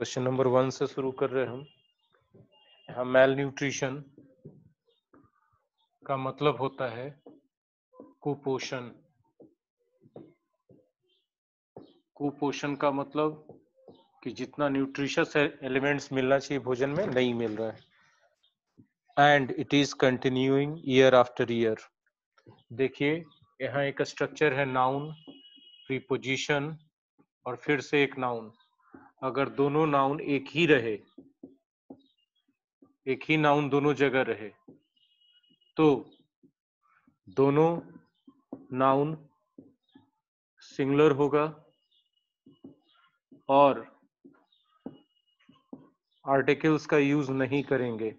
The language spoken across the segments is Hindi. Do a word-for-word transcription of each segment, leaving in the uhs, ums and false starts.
क्वेश्चन नंबर वन से शुरू कर रहे हैं हम। यहाँ मेल न्यूट्रिशन का मतलब होता है कुपोषण। कुपोषण का मतलब कि जितना न्यूट्रिशियस एलिमेंट्स मिलना चाहिए भोजन में नहीं मिल रहा है। And it is continuing year after year. देखिए यहाँ एक स्ट्रक्चर है, नाउन, प्रीपोजिशन और फिर से एक नाउन। अगर दोनों नाउन एक ही रहे, एक ही नाउन दोनों जगह रहे, तो दोनों नाउन सिंगुलर होगा और आर्टिकल्स का यूज नहीं करेंगे,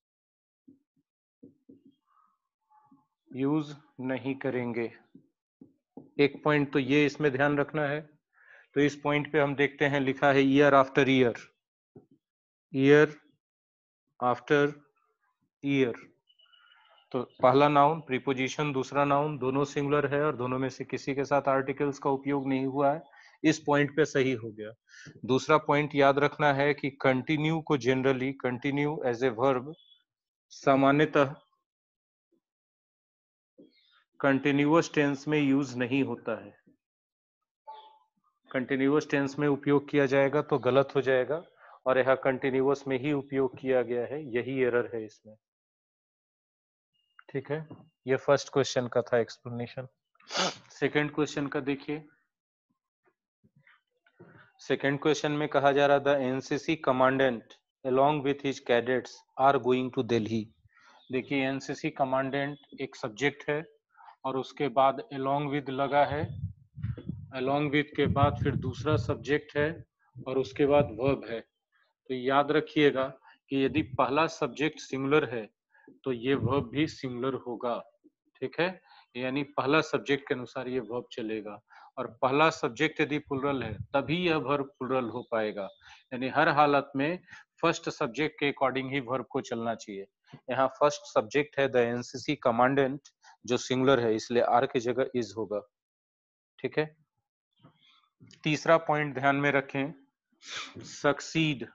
यूज नहीं करेंगे। एक पॉइंट तो ये इसमें ध्यान रखना है। तो इस पॉइंट पे हम देखते हैं लिखा है year after year, year after year. तो पहला नाउन प्रीपोजिशन, दूसरा नाउन, दोनों सिंगुलर है और दोनों में से किसी के साथ आर्टिकल्स का उपयोग नहीं हुआ है। इस पॉइंट पे सही हो गया। दूसरा पॉइंट याद रखना है कि कंटिन्यू को generally, continue as a verb सामान्यतः कंटिन्यूअस टेंस में यूज नहीं होता है। कंटिन्यूअस टेंस में उपयोग किया जाएगा तो गलत हो जाएगा, और यह कंटिन्यूअस में ही उपयोग किया गया है, यही एरर है इसमें। ठीक है, ये फर्स्ट क्वेश्चन का था एक्सप्लेनेशन। सेकंड क्वेश्चन का देखिए। सेकंड क्वेश्चन में कहा जा रहा था NCC commandant along with his cadets are going to Delhi. देखिए एनसीसी कमांडेंट एक सब्जेक्ट है और उसके बाद along with लगा है, along with के बाद फिर दूसरा सब्जेक्ट है और उसके बाद वर्ब है। तो याद रखिएगा कि यदि पहला सब्जेक्ट सिंगुलर है तो ये वर्ब भी सिंगुलर होगा। ठीक है, यानी पहला सब्जेक्ट के अनुसार ये वर्ब चलेगा, और पहला सब्जेक्ट यदि प्लुरल है तभी यह वर्ब प्लुरल हो पाएगा। यानी हर हालत में फर्स्ट सब्जेक्ट के अकॉर्डिंग ही वर्ब को चलना चाहिए। यहाँ फर्स्ट सब्जेक्ट है द एनसीसी कमांडेंट जो सिंगुलर है, इसलिए आर की जगह इज होगा। ठीक है, तीसरा पॉइंट ध्यान में रखें, सक्सीड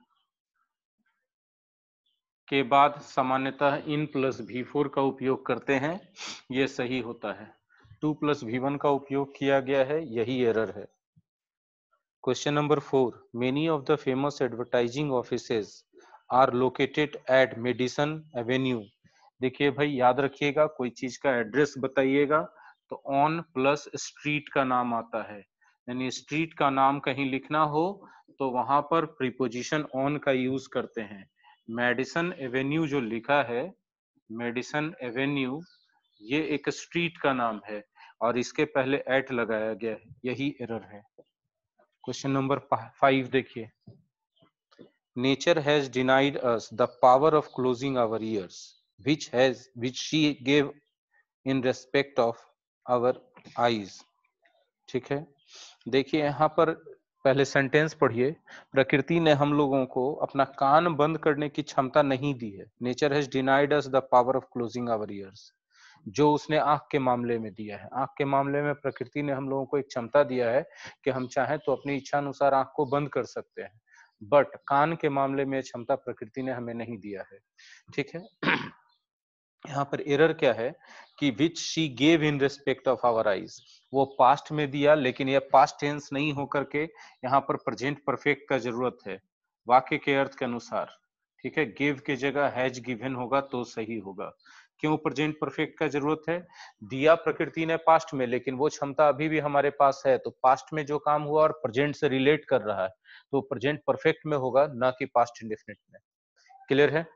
के बाद सामान्यतः इन प्लस वी फोर का उपयोग करते हैं, यह सही होता है। टू प्लस वी वन का उपयोग किया गया है, यही एरर है। Question number four, many of the famous advertising offices are located at Madison Avenue. देखिए भाई याद रखिएगा, कोई चीज का एड्रेस बताइएगा तो ऑन प्लस स्ट्रीट का नाम आता है। यानी स्ट्रीट का नाम कहीं लिखना हो तो वहां पर प्रीपोजिशन ऑन का यूज करते हैं। मेडिसन एवेन्यू जो लिखा है, मेडिसन एवेन्यू, ये एक स्ट्रीट का नाम है और इसके पहले एट लगाया गया है, यही एरर है। क्वेश्चन नंबर फाइव देखिए, nature has denied us the power of closing our ears which has which she gave in respect of our eyes. ठीक है, देखिए यहाँ पर पहले सेंटेंस पढ़िए। प्रकृति ने हम लोगों को अपना कान बंद करने की क्षमता नहीं दी है। Nature has denied us the power of closing our ears, जो उसने आंख के मामले में दिया है। आंख के मामले में प्रकृति ने हम लोगों को एक क्षमता दिया है कि हम चाहें तो अपनी इच्छा अनुसार आंख को बंद कर सकते हैं, बट कान के मामले में क्षमता प्रकृति ने हमें नहीं दिया है। ठीक है, यहाँ पर एरर क्या है कि which she gave in respect of our eyes, वो पास्ट में दिया, लेकिन यह पास्ट टेंस नहीं होकर के यहाँ पर प्रेजेंट परफेक्ट का जरूरत है वाक्य के अर्थ के अनुसार। ठीक है, गिव की जगह हैज गिवन होगा तो सही होगा। क्यों प्रेजेंट परफेक्ट का जरूरत है? दिया प्रकृति ने पास्ट में, लेकिन वो क्षमता अभी भी हमारे पास है, तो पास्ट में जो काम हुआ और प्रेजेंट से रिलेट कर रहा है तो प्रेजेंट परफेक्ट में होगा, ना कि पास्ट इंडेफिनिट में। क्लियर है?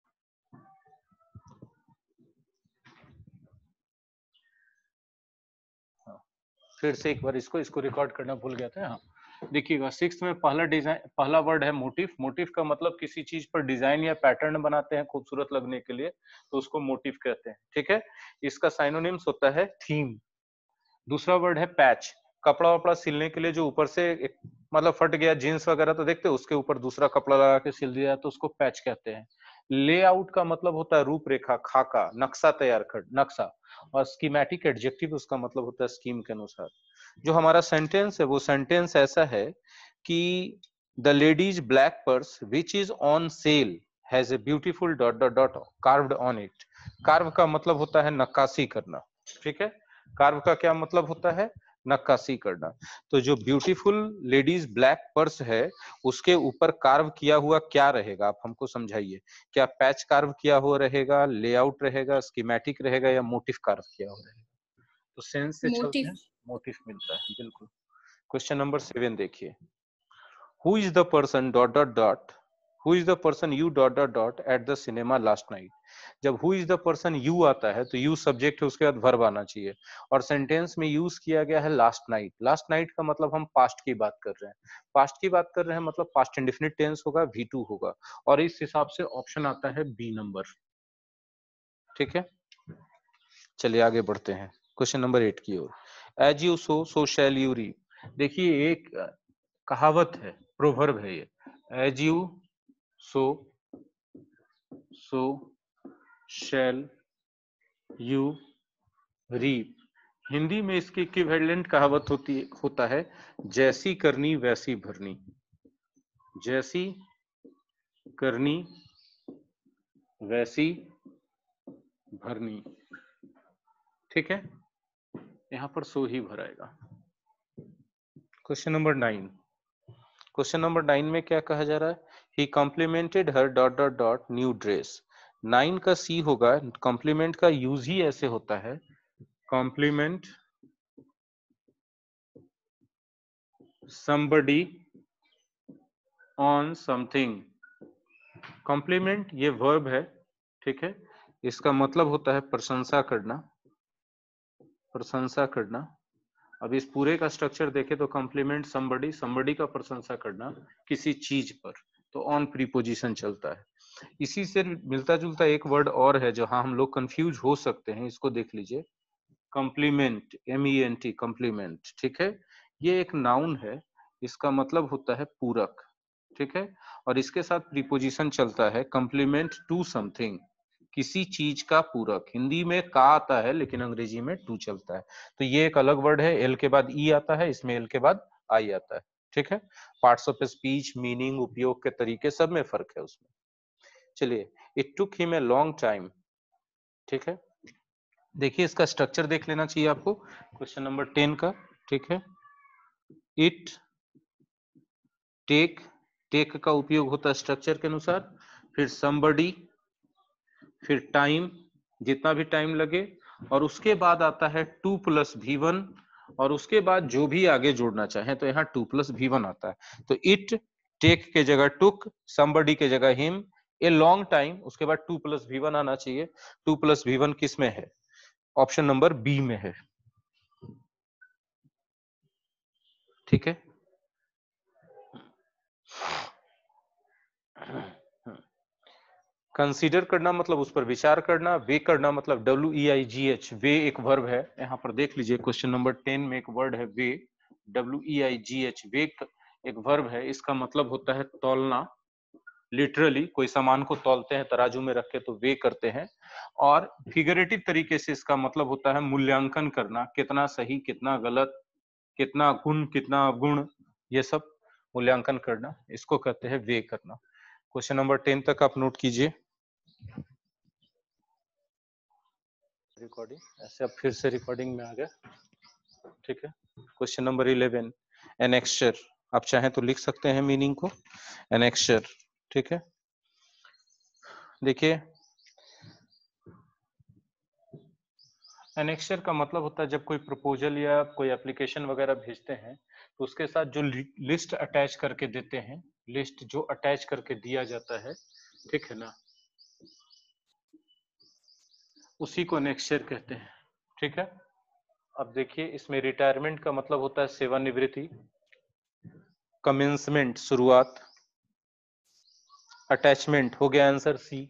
फिर से एक बार इसको इसको रिकॉर्ड करना भूल गया था। हाँ, देखिएगा सिक्स्थ में पहला डिजाइन, पहला वर्ड है मोटिव। मोटिव का मतलब किसी चीज पर डिजाइन या पैटर्न बनाते हैं खूबसूरत लगने के लिए, तो उसको मोटिव कहते हैं। ठीक है, इसका साइनोनिम्स होता है थीम। दूसरा वर्ड है पैच, कपड़ा वपड़ा सिलने के लिए जो ऊपर से एक, मतलब फट गया जीन्स वगैरह तो देखते हैं उसके ऊपर दूसरा कपड़ा लगा के सिल दिया तो उसको पैच कहते हैं। लेआउट का मतलब होता है रूपरेखा, खाका, नक्शा तैयार कर, नक्शा। और स्कीमेटिक एडजेक्टिव उसका मतलब होता है स्कीम के अनुसार। जो हमारा सेंटेंस है वो सेंटेंस ऐसा है कि The lady's black purse which is on sale has a beautiful dot dot dot carved on it. Carve का मतलब होता है नक्काशी करना, ठीक है। कार्व का क्या मतलब होता है? नक्काशी करना। तो जो ब्यूटीफुल लेडीज ब्लैक पर्स है उसके ऊपर कार्व किया हुआ क्या रहेगा, आप हमको समझाइए। क्या पैच कार्व किया हुआ रहेगा, लेआउट रहेगा, स्कीमेटिक रहेगा, या मोटिफ कार्व किया हुआ रहेगा? तो सेंस से चलते हैं, मोटिव। मोटिफ मिलता है, बिल्कुल। क्वेश्चन नंबर सेवन देखिए। Who is the person dot dot dot who is the person you dot dot dot at the cinema last night? जब who is the person you आता है तो you सब्जेक्ट है, उसके बाद verb आना चाहिए, और सेंटेंस में यूज किया गया है last night। last night का मतलब हम पास्ट की बात कर रहे हैं, पास्ट की बात कर रहे हैं मतलब पास्ट इंडेफिनिट टेंस होगा, वी टू होगा, और इस हिसाब से ऑप्शन आता है बी नंबर, ठीक है। चलिए आगे बढ़ते हैं क्वेश्चन नंबर एट की ओर। As you sow so shall you reap. देखिए एक कहावत है, प्रोवर्ब है ये। As you sow so shall you reap. Hindi में इसकी इक्विवेलेंट कहावत होती होता है जैसी करनी वैसी भरनी। जैसी करनी वैसी भरनी, ठीक है। यहां पर सो ही भराएगा। Question number nine. Question number nine में क्या कहा जा रहा है? He complimented her dot dot dot new dress. Nine का सी होगा, कॉम्प्लीमेंट का यूज ही ऐसे होता है, compliment somebody on something। Compliment ये वर्ब है, ठीक है। इसका मतलब होता है प्रशंसा करना, प्रशंसा करना। अब इस पूरे का स्ट्रक्चर देखें तो कॉम्प्लीमेंट somebody, somebody का प्रशंसा करना किसी चीज पर, तो ऑन प्रीपोजिशन चलता है। इसी से मिलता जुलता एक वर्ड और है जहां हम लोग कंफ्यूज हो सकते हैं, इसको देख लीजिए। Compliment, M E N T, compliment, ठीक है। ये एक नाउन है, इसका मतलब होता है पूरक, ठीक है। और इसके साथ प्रीपोजिशन चलता है कॉम्प्लीमेंट टू समथिंग, किसी चीज का पूरक। हिंदी में का आता है लेकिन अंग्रेजी में टू चलता है। तो ये एक अलग वर्ड है, एल के बाद ई आता है, इसमें एल के बाद आई आता है, ठीक है। पार्ट्स ऑफ स्पीच, मीनिंग, उपयोग के तरीके सब में फर्क है उसमें। चलिए, it took him a long time, ठीक है। देखिए इसका स्ट्रक्चर देख लेना चाहिए आपको क्वेश्चन नंबर टेन का, ठीक है। इट टेक, टेक का उपयोग होता है स्ट्रक्चर के अनुसार, फिर somebody, फिर टाइम, जितना भी टाइम लगे, और उसके बाद आता है टू प्लस वी वन, और उसके बाद जो भी आगे जोड़ना चाहे तो यहाँ टू प्लस वी वन आता है। तो इट टेक के जगह टुक, somebody के जगह हिम, ए लॉन्ग टाइम, उसके बाद टू प्लस वी वन आना चाहिए। टू प्लस वी वन किस में है? ऑप्शन नंबर बी में है, ठीक है। कंसीडर करना मतलब उस पर विचार करना, वे करना मतलब डब्ल्यू ई आई जी एच, वे एक वर्ब है। यहाँ पर देख लीजिए क्वेश्चन नंबर टेन में एक वर्ड है वे, डब्ल्यू ई आई जी एच, वे एक वर्ब है। इसका मतलब होता है तौलना, लिटरली कोई सामान को तौलते हैं तराजू में रख के तो वे करते हैं। और फिगरेटिव तरीके से इसका मतलब होता है मूल्यांकन करना, कितना सही, कितना गलत, कितना गुण, कितना अवगुण, ये सब मूल्यांकन करना, इसको कहते हैं वे करना। क्वेश्चन नंबर टेन तक आप नोट कीजिए। रिकॉर्डिंग ऐसे अब फिर से रिकॉर्डिंग में आ गया, ठीक है। Question number eleven, annexure. आप चाहें तो लिख सकते हैं मीनिंग को, एनेक्स्चर, ठीक है। देखिए एनेक्स्चर का मतलब होता है जब कोई प्रपोजल या कोई एप्लीकेशन वगैरह भेजते हैं तो उसके साथ जो लिस्ट अटैच करके देते हैं, लिस्ट जो अटैच करके दिया जाता है, ठीक है ना, उसी को एनेक्स्चर कहते हैं, ठीक है। अब देखिए इसमें रिटायरमेंट का मतलब होता है सेवानिवृत्ति, कमेंसमेंट शुरुआत, अटैचमेंट हो गया आंसर सी,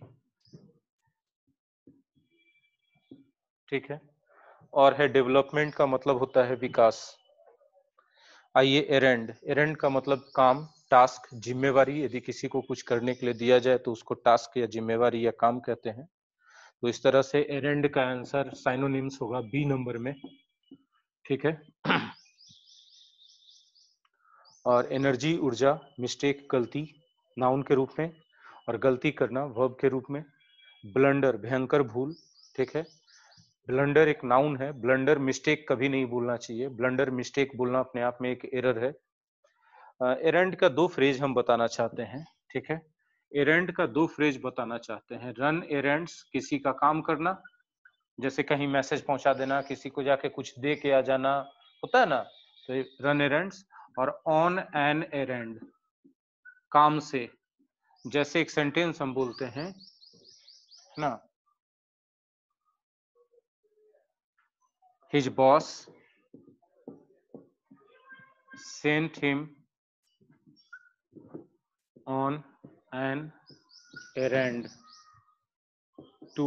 ठीक है। और है डेवलपमेंट का मतलब होता है विकास। आइए एरेंड, एरेंड का मतलब काम, टास्क, जिम्मेवारी। यदि किसी को कुछ करने के लिए दिया जाए तो उसको टास्क या जिम्मेवारी या काम कहते हैं। तो इस तरह से एरेंड का आंसर साइनोनिम्स होगा बी नंबर में, ठीक है। और एनर्जी ऊर्जा, मिस्टेक गलती नाउन के रूप में, और गलती करना वर्ब के रूप में। ब्लंडर भयंकर भूल, ठीक है। ब्लंडर एक नाउन है, ब्लंडर मिस्टेक कभी नहीं बोलना चाहिए, ब्लंडर मिस्टेक बोलना अपने आप में एक एरर है। एरेंड का दो फ्रेज हम बताना चाहते हैं, ठीक है। एरेंड का दो फ्रेज बताना चाहते हैं। रन एरेंड्स किसी का काम करना, जैसे कहीं मैसेज पहुंचा देना, किसी को जाके कुछ दे के आ जाना, होता है ना, तो रन एरेंड्स। और ऑन एन एरेंड काम से, जैसे एक सेंटेंस हम बोलते हैं ना, his boss sent him on an errand to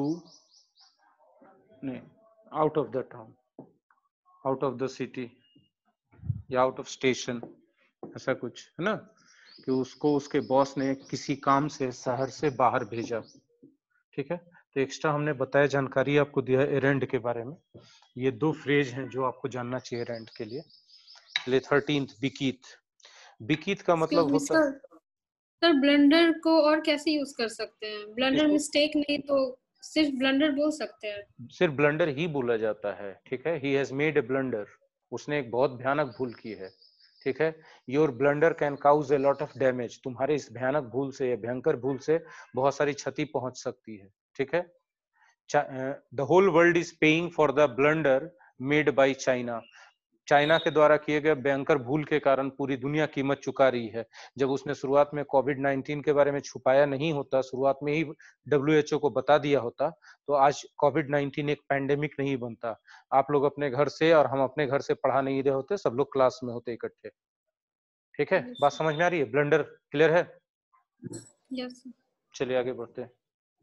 out of the town, out of the city या आउट ऑफ स्टेशन, ऐसा कुछ है ना, कि उसको उसके बॉस ने किसी काम से शहर से बाहर भेजा, ठीक है। तो एक्स्ट्रा हमने बताया, जानकारी आपको दिया है एरेंड के बारे में। ये दो फ्रेज हैं जो आपको जानना चाहिए एरेंड के लिए। ले थर्टींथ बिकीथ। बिकीथ का मतलब होता है, सर ब्लंडर को और कैसे यूज कर सकते हैं? ब्लंडर मिस्टेक नहीं तो सिर्फ ब्लंडर बोल सकते हैं? सिर्फ ब्लंडर ही बोला जाता है, ठीक है। He has made a blunder, उसने एक बहुत भयानक भूल की है, ठीक है। Your blunder can cause a lot of damage, तुम्हारे इस भयानक भूल से या भयंकर भूल से बहुत सारी क्षति पहुंच सकती है, ठीक है। The whole world is paying for the blunder made by China, China के द्वारा किए गए भयंकर भूल के कारण पूरी दुनिया कीमत चुका रही है। जब उसने शुरुआत में कोविड नाइनटीन के बारे में छुपाया नहीं होता, शुरुआत में ही डब्ल्यू एच ओ को बता दिया होता, तो आज कोविड नाइनटीन एक पैंडेमिक नहीं बनता। आप लोग अपने घर से और हम अपने घर से पढ़ा नहीं रहे होते, सब लोग क्लास में होते इकट्ठे, ठीक है। बात समझ में आ रही है? ब्लंडर क्लियर है? यस। चलिए आगे बढ़ते हैं।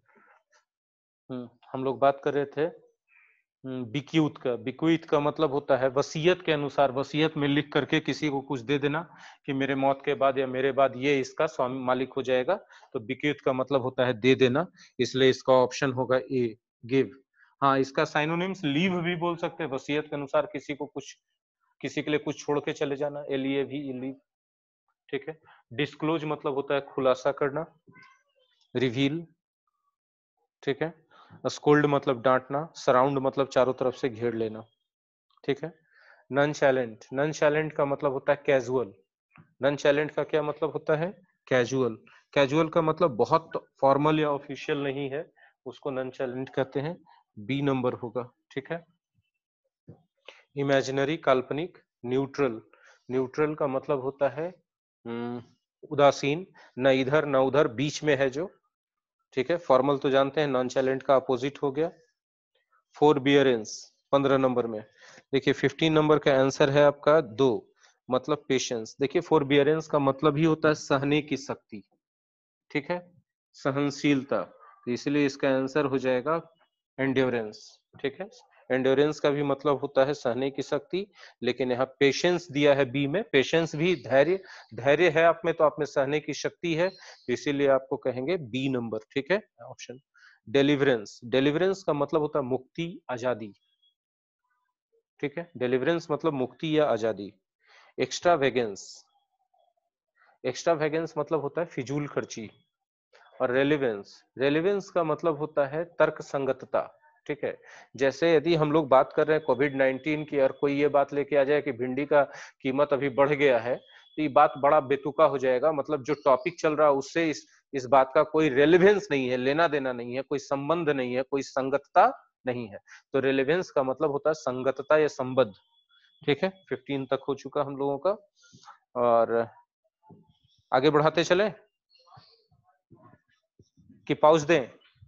हम्म हम लोग बात कर रहे थे बिक्यूत का। बिक्यूत का मतलब होता है वसीयत के अनुसार, वसीयत में लिख करके किसी को कुछ दे देना कि मेरे मौत के बाद या मेरे बाद ये इसका स्वामी मालिक हो जाएगा, तो बिक्यूत का मतलब होता है दे देना, इसलिए इसका ऑप्शन होगा ए, गिव। हाँ, इसका साइनोनिम्स लीव भी बोल सकते हैं, वसीयत के अनुसार किसी को कुछ, किसी के लिए कुछ छोड़ के चले जाना, एल ई ए भी लीव, ठीक है। डिस्क्लोज मतलब होता है खुलासा करना, रिवील, ठीक है। स्कोल्ड मतलब डांटना, सराउंड मतलब चारों तरफ से घेर लेना, ठीक है। नन चैलेंट, नन चैलेंट का मतलब होता है कैजुअल। नन चैलेंट का क्या मतलब होता है? कैजुअल। कैजुअल का मतलब बहुत फॉर्मल या ऑफिशियल नहीं है, उसको नन चैलेंट कहते हैं। बी नंबर होगा, ठीक है। इमेजिनरी काल्पनिक। न्यूट्रल, न्यूट्रल का मतलब होता है उदासीन, न इधर न उधर, बीच में है जो, ठीक है। फॉर्मल तो जानते हैं, नॉन चैलेंट का अपोजिट हो गया। फोरबियरेंस पंद्रह नंबर में। देखिए फिफ्टीन नंबर का आंसर है आपका दो, मतलब पेशेंस। देखिए फोरबियरेंस का मतलब ही होता है सहने की शक्ति, ठीक है, सहनशीलता, तो इसलिए इसका आंसर हो जाएगा एंड्योरेंस, ठीक है। एंड्योरेंस का भी मतलब होता है सहने की शक्ति, लेकिन यहाँ पेशेंस दिया है बी में, पेशेंस भी धैर्य, धैर्य है आप में तो आप में सहने की शक्ति है, तो इसीलिए आपको कहेंगे बी नंबर, ठीक है ऑप्शन। डिलीवरेंस, डिलीवरेंस का मतलब होता है मुक्ति, आजादी, ठीक है। डिलीवरेंस मतलब मुक्ति या आजादी। एक्स्ट्रा वेगेंस, एक्स्ट्रा वेगेंस मतलब होता है फिजूल खर्ची। और रेलेवेंस, रेलेवेंस का मतलब होता है तर्क संगतता, ठीक है। जैसे यदि हम लोग बात कर रहे हैं कोविड नाइनटीन की और कोई ये बात लेके आ जाए कि भिंडी का कीमत अभी बढ़ गया है, तो ये बात बड़ा बेतुका हो जाएगा, मतलब जो टॉपिक चल रहा है उससे इस इस बात का कोई रेलेवेंस नहीं है, लेना देना नहीं है, कोई संबंध नहीं है, कोई संगतता नहीं है। तो रेलेवेंस का मतलब होता है संगतता या संबद्ध, ठीक है। फिफ्टीन तक हो चुका हम लोगों का, और आगे बढ़ाते चले कि पाउज दें?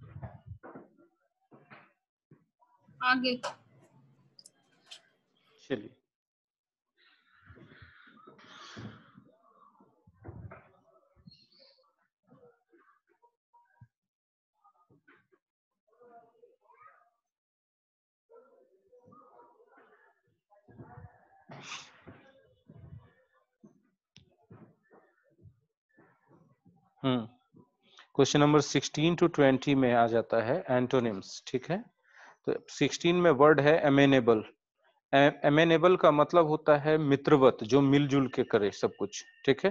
आगे चलिए hmm question number sixteen to twenty में आ जाता है एंटोनिम्स, ठीक है। तो सिक्सटीन में वर्ड है एमेनेबल। एमेनेबल का मतलब होता है मित्रवत, जो मिलजुल के करे सब कुछ, ठीक है,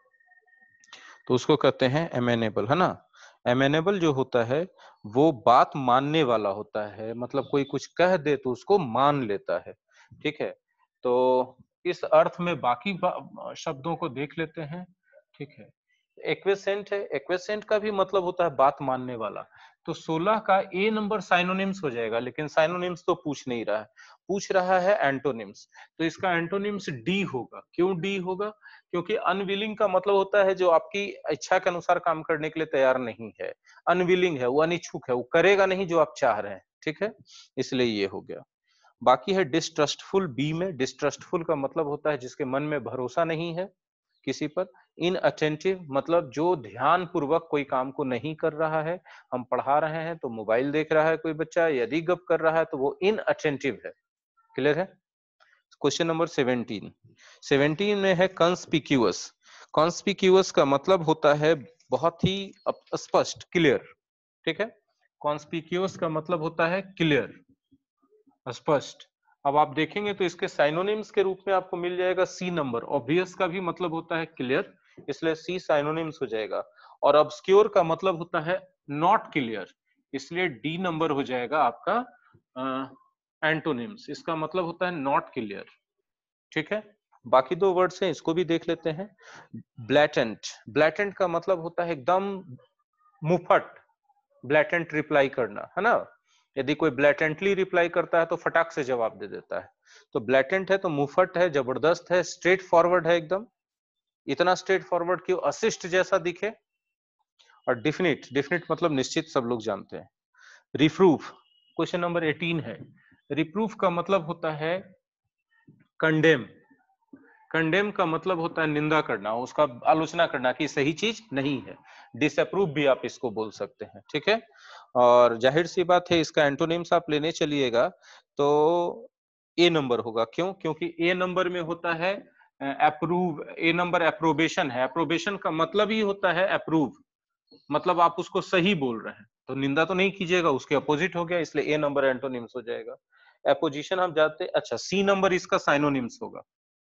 तो उसको कहते हैं एमेनेबल, है ना। एमेनेबल जो होता है वो बात मानने वाला होता है, मतलब कोई कुछ कह दे तो उसको मान लेता है, ठीक है। तो इस अर्थ में बाकी शब्दों को देख लेते हैं, ठीक है। एक्वेसेंट है, एक्वेसेंट का भी मतलब होता है बात मानने वाला। तो सोलह का ए नंबर साइनोनिम्स हो जाएगा, लेकिन साइनोनिम्स तो पूछ नहीं रहा है, पूछ रहा है एंटोनिम्स। तो इसका एंटोनिम्स डी होगा। क्यों डी होगा? क्योंकि अनविलिंग का मतलब होता है जो आपकी इच्छा के अनुसार काम करने के लिए तैयार नहीं है। अनविलिंग है, वो अनिच्छुक है, वो करेगा नहीं जो आप चाह रहे हैं, ठीक है, इसलिए ये हो गया। बाकी है डिस्ट्रस्टफुल, बी में डिस्ट्रस्टफुल का मतलब होता है जिसके मन में भरोसा नहीं है किसी पर। इनअटेंटिव मतलब जो ध्यान पूर्वक कोई काम को नहीं कर रहा है। हम पढ़ा रहे हैं तो मोबाइल देख रहा है कोई बच्चा, यदि गप कर रहा है तो वो इनअटेंटिव है। क्लियर है? Question number seventeen. सेवेंटीन में है कंस्पिक्यूअस। कंस्पिक्यूअस का मतलब होता है बहुत ही स्पष्ट, क्लियर, ठीक है। कॉन्स्पिक्यूअस का मतलब होता है क्लियर, स्पष्ट। अब आप देखेंगे तो इसके साइनोनिम्स के रूप में आपको मिल जाएगा सी नंबर। ऑब्वियस का भी मतलब होता है क्लियर, इसलिए सी साइनोनिम्स हो जाएगा। और ऑब्सक्योर का मतलब होता है नॉट क्लियर, इसलिए डी नंबर हो जाएगा आपका एंटोनिम्स। इसका मतलब होता है नॉट क्लियर, ठीक है। बाकी दो वर्ड्स हैं, इसको भी देख लेते हैं। ब्लैटेंट, ब्लैटेंट का मतलब होता है एकदम मुफट, ब्लैटेंट रिप्लाई करना, है ना। यदि कोई ब्लैटेंटली रिप्लाई करता है तो फटाक से जवाब दे देता है। तो ब्लैटेंट है तो मुफट है, जबरदस्त है, स्ट्रेट फॉरवर्ड है एकदम। इतना स्ट्रेट फॉरवर्ड कि असिस्ट जैसा दिखे। और डिफिनिट, डिफिनिट मतलब निश्चित, सब लोग जानते हैं। रिप्रूफ, क्वेश्चन नंबर एटीन है। रिप्रूफ का मतलब होता है कंडेम। कंडेम का मतलब होता है निंदा करना, उसका आलोचना करना कि सही चीज नहीं है। डिसअप्रूव भी आप इसको बोल सकते हैं, ठीक है। और जाहिर सी बात है इसका एंटोनिम्स आप लेने चलिएगा तो ए नंबर होगा। क्यों? क्योंकि ए नंबर में होता है अप्रूव। ए नंबर अप्रोबेशन है, अप्रोबेशन का मतलब ही होता है अप्रूव, मतलब आप उसको सही बोल रहे हैं, तो निंदा तो नहीं कीजिएगा, उसके अपोजिट हो गया, इसलिए ए नंबर एंटोनिम्स हो जाएगा। अपोजिशन हम जानते हैं। अच्छा, सी नंबर इसका साइनोनिम्स होगा।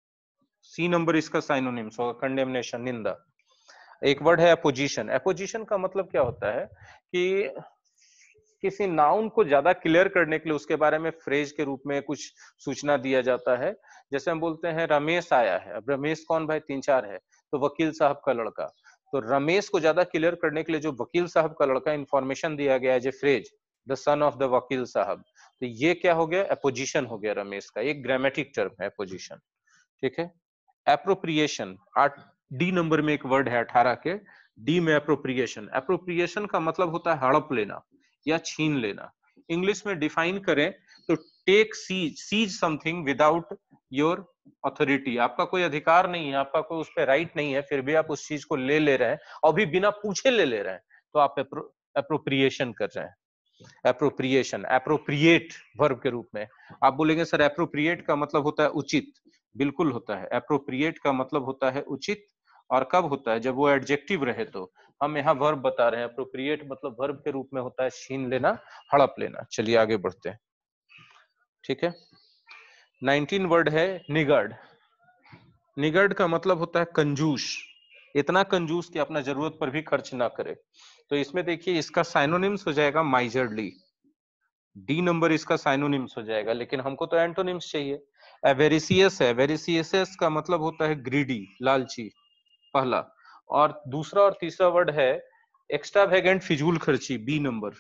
सी नंबर इसका साइनोनिम्स होगा कंडेमनेशन, निंदा। एक वर्ड है अपोजिशन। अपोजिशन का मतलब क्या होता है कि किसी नाउन को ज्यादा क्लियर करने के लिए उसके बारे में फ्रेज के रूप में कुछ सूचना दिया जाता है। जैसे हम बोलते हैं रमेश आया है। अब रमेश कौन भाई? तीन चार है, तो वकील साहब का लड़का। तो रमेश को ज्यादा क्लियर करने के लिए जो वकील साहब का लड़का इंफॉर्मेशन दिया गया है, जो phrase the son of the vakil sahab, तो ये क्या हो गया? अपोजिशन हो गया रमेश का। एक ग्रामेटिक टर्म है अपोजिशन, ठीक है। एप्रोप्रिएशन, आठ डी नंबर में एक वर्ड है अठारह के, डी में एप्रोप्रिएशन। एप्रोप्रिएशन का मतलब होता है हड़प लेना या छीन लेना। इंग्लिश में डिफाइन करें तो take seize, seize something without your authority. आपका कोई अधिकार नहीं है, आपका कोई उस पर राइट नहीं है, फिर भी आप उस चीज को ले ले रहे हैं और भी बिना पूछे ले ले रहे हैं, तो आप एप्रोप्रिएशन कर रहे हैं। एप्रोप्रिएशन, एप्रोप्रिएट वर्ब के रूप में। आप बोलेंगे सर एप्रोप्रिएट का मतलब होता है उचित, बिल्कुल होता है। एप्रोप्रिएट का मतलब होता है उचित, और कब होता है? जब वो एडजेक्टिव रहे। तो हम यहाँ वर्ब बता रहे हैं, एप्रोप्रिएट मतलब वर्ब के रूप में होता है छीन लेना, हड़प लेना। चलिए आगे बढ़ते हैं, ठीक है। नाइनटीन वर्ड है निगर्ड। निगर्ड का मतलब होता है कंजूस, इतना कंजूस कि अपना जरूरत पर भी खर्च ना करे। तो इसमें देखिए इसका साइनोनिम्स हो जाएगा माइजर्डली, डी नंबर इसका साइनोनिम्स हो जाएगा, लेकिन हमको तो एंटोनिम्स चाहिए। एवेरिसियस है, एवेरिसियस का मतलब होता है ग्रीडी, लालची, पहला। और दूसरा और तीसरा वर्ड है एक्स्ट्रावेगेंट, फिजूल खर्ची, बी नंबर,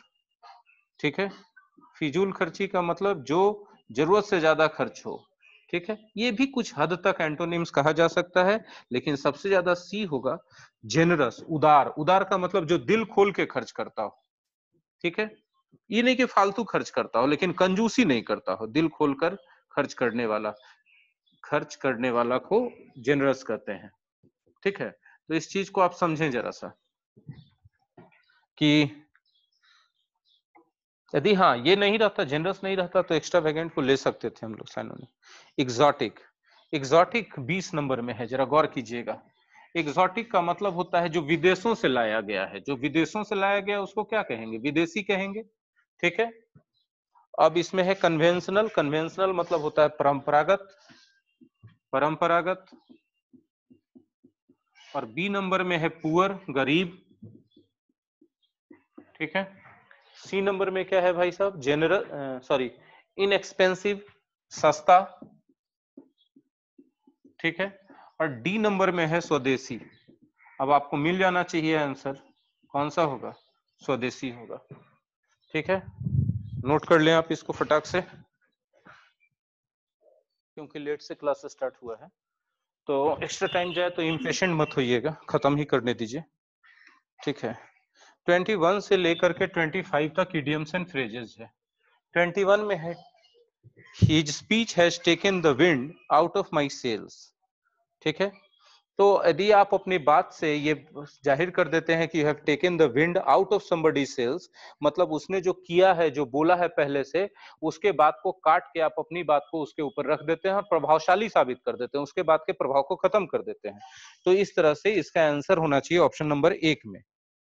ठीक है। फिजूल खर्ची का मतलब जो जरूरत से ज्यादा खर्च हो, ठीक है। ये भी कुछ हद तक एंटोनिम्स कहा जा सकता है, लेकिन सबसे ज्यादा सी होगा। जेनरस, उदार। उदार का मतलब जो दिल खोल के खर्च करता हो, ठीक है। ये नहीं कि फालतू खर्च करता हो, लेकिन कंजूसी नहीं करता हो, दिल खोलकर खर्च करने वाला, खर्च करने वाला को जेनरस कहते हैं, ठीक है। तो इस चीज को आप समझें जरा सा कि यदि हाँ ये नहीं रहता, जेनरस नहीं रहता, तो एक्स्ट्रा वेगेंट को ले सकते थे हम लोग साइनों में। एग्जॉटिक, एग्जॉटिक बीस नंबर में है, जरा गौर कीजिएगा। एग्जॉटिक का मतलब होता है जो विदेशों से लाया गया है। जो विदेशों से लाया गया उसको क्या कहेंगे? विदेशी कहेंगे, ठीक है। अब इसमें है कन्वेंशनल, कन्वेंशनल मतलब होता है परंपरागत, परंपरागत। और बी नंबर में है पुअर, गरीब, ठीक है। सी नंबर में क्या है भाई साहब, जनरल, सॉरी इनएक्सपेंसिव, सस्ता, ठीक है। और डी नंबर में है स्वदेशी। अब आपको मिल जाना चाहिए आंसर, कौन सा होगा, स्वदेशी होगा, ठीक है। नोट कर लें आप इसको फटाक से, क्योंकि लेट से क्लास स्टार्ट हुआ है तो एक्स्ट्रा टाइम जाए तो इम्पेशेंट मत होइएगा, खत्म ही करने दीजिए, ठीक है। इक्कीस से लेकर के पच्चीस तक इडियम्स एंड फ्रेजेस है। इक्कीस में है His speech has taken the wind out of my sails, ठीक है। तो यदि आप अपनी बात से ये जाहिर कर देते हैं कि you have taken the wind out of somebody sails, मतलब उसने जो किया है, जो बोला है पहले से, उसके बात को काट के आप अपनी बात को उसके ऊपर रख देते हैं और प्रभावशाली साबित कर देते हैं, उसके बात के प्रभाव को खत्म कर देते हैं। तो इस तरह से इसका आंसर होना चाहिए ऑप्शन नंबर एक में,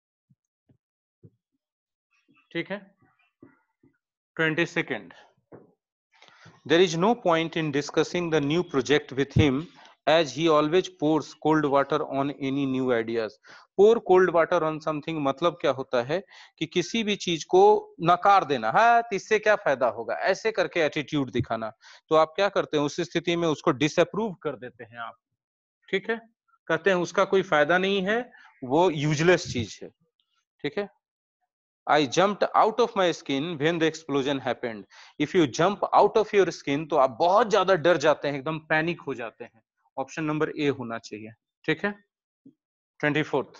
ठीक है। Twenty second, there is no point in discussing the new project with him as he always pours cold water on any new ideas. pour cold water on something मतलब क्या होता है कि किसी भी चीज को नकार देना है, तो इससे क्या फायदा होगा, ऐसे करके एटीट्यूड दिखाना। तो आप क्या करते हैं उस स्थिति में, उसको डिसअप्रूव कर देते हैं आप, ठीक है। कहते हैं उसका कोई फायदा नहीं है, वो यूजलेस चीज है, ठीक है। I jumped out of my skin when the explosion happened. If you jump out of your skin, तो आप बहुत ज्यादा डर जाते हैं, एकदम पैनिक हो जाते हैं। ऑप्शन नंबर ए होना चाहिए, ठीक है। ट्वेंटी फोर्थ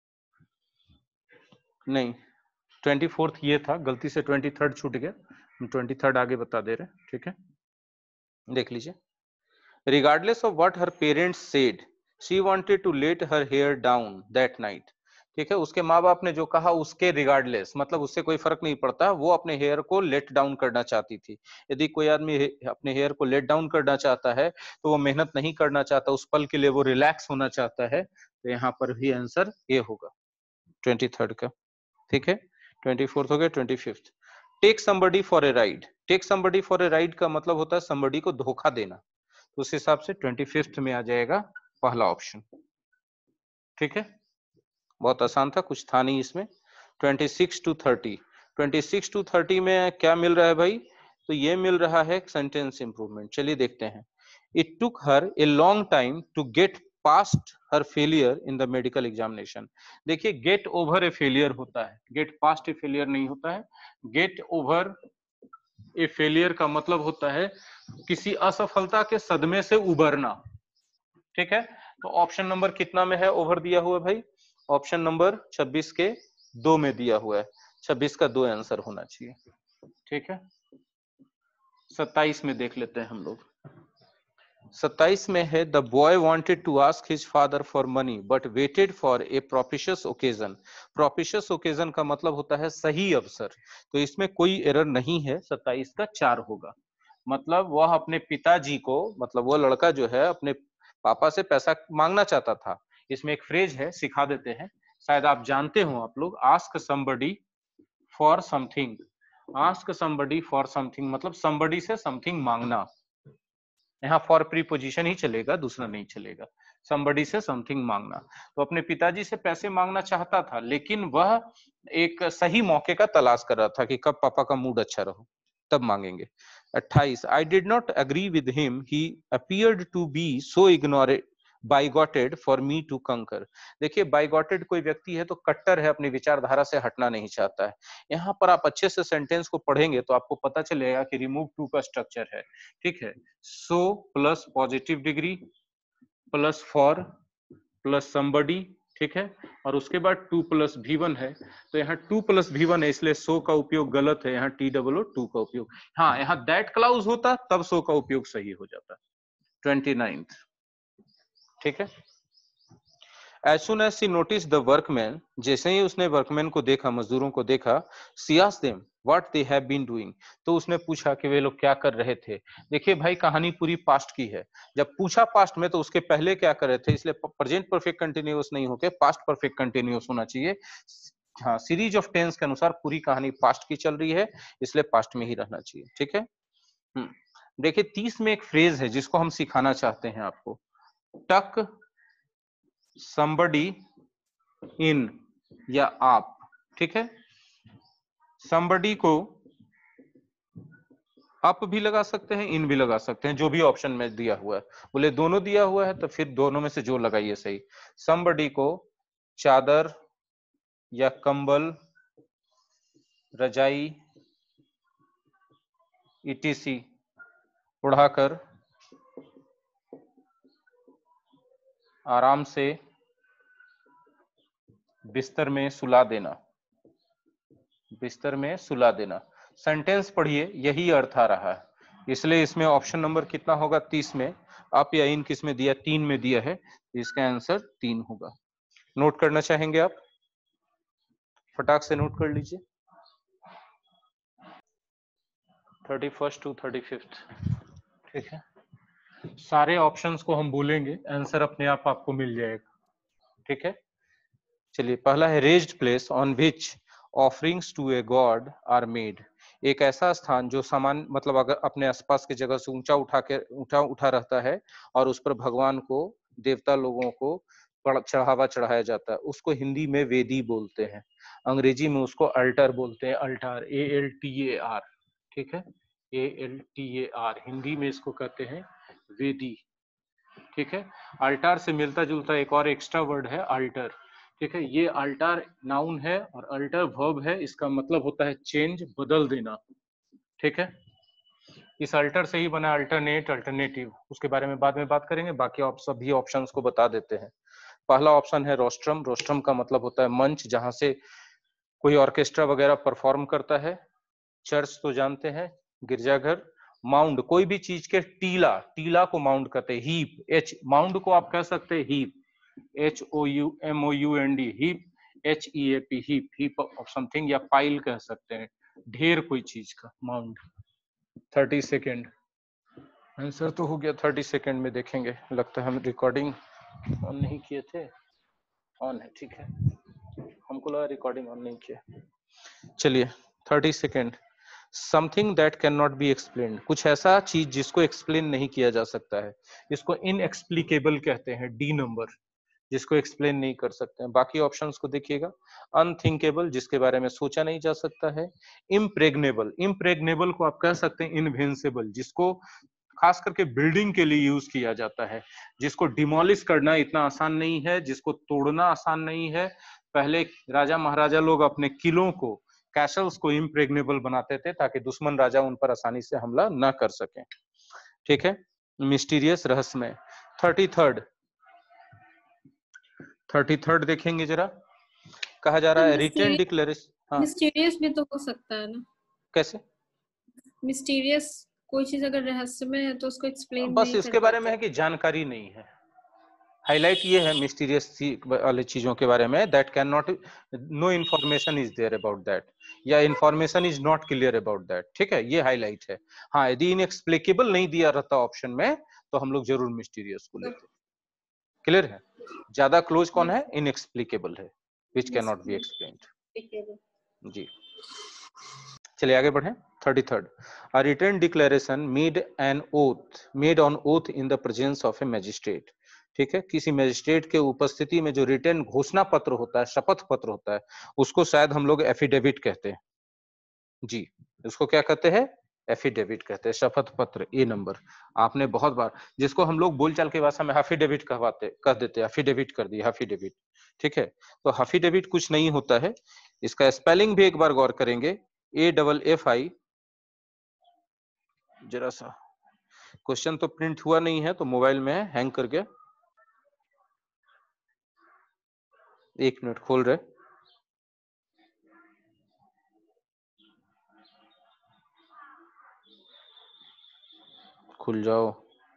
नहीं, ट्वेंटी फोर्थ ये था, गलती से ट्वेंटी थर्ड छूट गया, हम ट्वेंटी थर्ड आगे बता दे रहे हैं, ठीक है। देख लीजिए, regardless of what her parents said, she wanted to let her hair down that night. ठीक है, उसके माँ बाप ने जो कहा उसके रिगार्डलेस, मतलब उससे कोई फर्क नहीं पड़ता, वो अपने हेयर को लेट डाउन करना चाहती थी। यदि कोई आदमी अपने हेयर को लेट डाउन करना चाहता है तो वो मेहनत नहीं करना चाहता, उस पल के लिए वो रिलैक्स होना चाहता है। तो यहाँ पर भी आंसर ए होगा ट्वेंटी थर्ड का, ठीक है। ट्वेंटी फोर्थ हो गया। Twenty fifth, take somebody for a ride. Take somebody for a ride का मतलब होता है समबडी को धोखा देना, उस हिसाब से ट्वेंटी फिफ्थ में आ जाएगा पहला ऑप्शन, ठीक है। बहुत आसान था, कुछ था नहीं इसमें। Twenty six to thirty, twenty six to thirty में क्या मिल रहा है भाई, तो ये मिल रहा है सेंटेंस इंप्रूवमेंट। चलिए देखते हैं। It took her a long time to get past her failure in the medical examination. देखिए, गेट ओवर ए फेलियर होता है, गेट पास्ट ए फेलियर नहीं होता है। गेट ओवर ए फेलियर का मतलब होता है किसी असफलता के सदमे से उबरना, ठीक है। तो ऑप्शन नंबर कितना में है ओवर दिया हुआ भाई, ऑप्शन नंबर छब्बीस के दो में दिया हुआ है, छब्बीस का दो आंसर होना चाहिए, ठीक है। सत्ताईस में देख लेते हैं हम लोग। सत्ताईस में है the boy wanted to ask his father for money but waited for a propitious occasion. Propitious occasion का मतलब होता है सही अवसर, तो इसमें कोई एरर नहीं है, सत्ताईस का चार होगा। मतलब वह अपने पिताजी को, मतलब वो लड़का जो है अपने पापा से पैसा मांगना चाहता था। इसमें एक फ्रेज है, सिखा देते हैं, शायद आप जानते हो आप लोग, ask somebody for something. Ask somebody for something मतलब समबडी से समथिंग मांगना। यहाँ फॉर प्रीपोजिशन ही चलेगा, दूसरा नहीं चलेगा। समबडी से समथिंग मांगना, तो अपने पिताजी से पैसे मांगना चाहता था, लेकिन वह एक सही मौके का तलाश कर रहा था कि कब पापा का मूड अच्छा रहो तब मांगेंगे। अट्ठाईस, I did not agree with him, he appeared to be so ignored bigoted for me to conquer. देखिए, बाइगॉटेड कोई व्यक्ति है तो कट्टर है, अपनी विचारधारा से हटना नहीं चाहता है। यहाँ पर आप अच्छे से सेंटेंस को पढ़ेंगे तो आपको पता चलेगा कि रिमूव टू का स्ट्रक्चर है, ठीक है। So plus positive degree plus for plus somebody, ठीक है, और उसके बाद टू प्लस भी वन है, तो यहाँ टू प्लस भी वन है, इसलिए सो का उपयोग गलत है, यहाँ टी डबल ओ टू का उपयोग। हाँ, यहाँ दैट क्लाउज होता तब सो का उपयोग सही हो जाता। ट्वेंटी नाइन्थ, ठीक है। As soon as she noticed the workmen, जैसे ही उसने वर्कमैन को देखा, मजदूरों को देखा, she asked them what they have been doing, तो उसने पूछा कि वे लोग क्या कर रहे थे। देखिए भाई, कहानी पूरी पास्ट की है, जब पूछा पास्ट में तो उसके पहले क्या कर रहे थे, इसलिए प्रेजेंट परफेक्ट कंटिन्यूअस नहीं होके पास्ट परफेक्ट कंटिन्यूअस होना चाहिए। हाँ, सीरीज ऑफ टेंस के अनुसार पूरी कहानी पास्ट की चल रही है, इसलिए पास्ट में ही रहना चाहिए। ठीक है, हम्म देखिए तीस में एक फ्रेज है जिसको हम सिखाना चाहते हैं आपको, टक somebody इन या आप। ठीक है, somebody को अप भी लगा सकते हैं, इन भी लगा सकते हैं, जो भी ऑप्शन में दिया हुआ है। बोले दोनों दिया हुआ है तो फिर दोनों में से जो लगाइए सही। somebody को चादर या कंबल, रजाई, ईटीसी उड़ाकर आराम से बिस्तर में सुला देना, बिस्तर में सुला देना। सेंटेंस पढ़िए, यही अर्थ आ रहा है, इसलिए इसमें ऑप्शन नंबर कितना होगा, तीस में अप या इन किस में दिया, तीन में दिया है, इसका आंसर तीन होगा। नोट करना चाहेंगे आप, फटाक से नोट कर लीजिए। Thirty first to thirty fifth. ठीक है, सारे ऑप्शंस को हम बोलेंगे, आंसर अपने आप आपको मिल जाएगा। ठीक है, चलिए पहला है raised place on which offerings to a god are made. एक ऐसा स्थान जो सामान मतलब अगर अपने आसपास की जगह से ऊंचा उठा के ऊंचा उठा रहता है और उस पर भगवान को, देवता लोगों को चढ़ावा चढ़ाया जाता है, उसको हिंदी में वेदी बोलते हैं। अंग्रेजी में उसको अल्टर बोलते हैं, altar, A L T A R. ठीक है, A L T A R, Hindi में इसको कहते हैं वेदी। ठीक है, अल्टार से मिलता जुलता एक और एक्स्ट्रा वर्ड है अल्टर। ठीक है, ये अल्टर नाउन है और अल्टर वर्ब है, इसका मतलब होता है चेंज, बदल देना। ठीक है, इस अल्टर से ही बना अल्टरनेट, अल्टरनेटिव, उसके बारे में बाद में बात करेंगे। बाकी आप सभी ऑप्शंस को बता देते हैं। पहला ऑप्शन है रोस्ट्रम। रोस्ट्रम का मतलब होता है मंच, जहां से कोई ऑर्केस्ट्रा वगैरह परफॉर्म करता है। चर्च तो जानते हैं, गिरजाघर। माउंड, कोई भी चीज के टीला, टीला को माउंड कहते हैं। हीप, एच, माउंड को आप कह सकते हैं heap, H O U M O U N D, heap, H E A P, heap, heap of something, या पाइल कह सकते हैं, ढेर कोई चीज का, माउंड। थर्टी सेकेंड, आंसर तो हो गया। थर्टी सेकेंड में देखेंगे, लगता है हम रिकॉर्डिंग ऑन नहीं किए थे। ऑन है, ठीक है, हमको लगा रिकॉर्डिंग ऑन नहीं किया। चलिए thirty second, something that can not be explained, कुछ ऐसा चीज जिसको एक्सप्लेन नहीं किया जा सकता है, इसको इनएक्सप्लिकेबल कहते हैं, डी नंबर, जिसको एक्सप्लेन नहीं कर सकते हैं। बाकी ऑप्शंस को देखिएगा, अनथिंकेबल, जिसके बारे में सोचा नहीं जा सकता है। इम्प्रेग्नेबल, इम्प्रेग्नेबल को आप कह सकते हैं इनविंसिबल, जिसको खास करके बिल्डिंग के लिए यूज किया जाता है, जिसको डिमोलिश करना इतना आसान नहीं है, जिसको तोड़ना आसान नहीं है। पहले राजा महाराजा लोग अपने किलों को, कैसल्स को इम्प्रेग्नेबल बनाते थे ताकि दुश्मन राजा उन पर आसानी से हमला न कर सके। ठीक है, मिस्टीरियस, रहस्यमय। थर्टी थर्ड, थर्टी थर्ड देखेंगे जरा, कहा जा रहा है रिटन डिक्लेरेशन। हाँ, मिस्टीरियस भी तो हो सकता है ना। कैसे? मिस्टीरियस, कोई चीज अगर रहस्यमय है तो उसको एक्सप्लेन बस नहीं कर इसके बारे में पाते। है कि जानकारी नहीं है। हाईलाइट ये है मिस्टीरियस वाले चीजों के बारे में, that can not, no information is there about that, या information is not clear about that. ठीक है, ये हाईलाइट है। हाँ, यदि इनएक्सप्लिकेबल नहीं दिया रहता ऑप्शन में तो हम लोग जरूर मिस्टीरियस को लेते। क्लियर है? ज्यादा क्लोज कौन है? इनएक्सप्लिकेबल है, which can not be explained. जी, चलिए आगे बढ़े। Thirty third, a written declaration made an oath, made on oath in the presence of a magistrate. ठीक है, किसी मैजिस्ट्रेट के उपस्थिति में जो रिटन घोषणा पत्र होता है, शपथ पत्र होता है, उसको शायद हम लोग एफिडेविट कहते हैं। जी, उसको क्या कहते हैं? एफिडेविट कहते हैं, शपथ पत्र, ए नंबर। आपने बहुत बार, जिसको हम लोग बोलचाल की भाषा में हाफिडेविट कहवाते कह देते हैं, एफिडेविट कर दिया, हाफिडेविट। ठीक है, तो हाफिडेविट कुछ नहीं होता है, इसका स्पेलिंग भी एक बार गौर करेंगे, ए डबल एफ आई। जरा सा, क्वेश्चन तो प्रिंट हुआ नहीं है तो मोबाइल में हैंग कर गया, एक मिनट खोल रहे, खुल जाओ।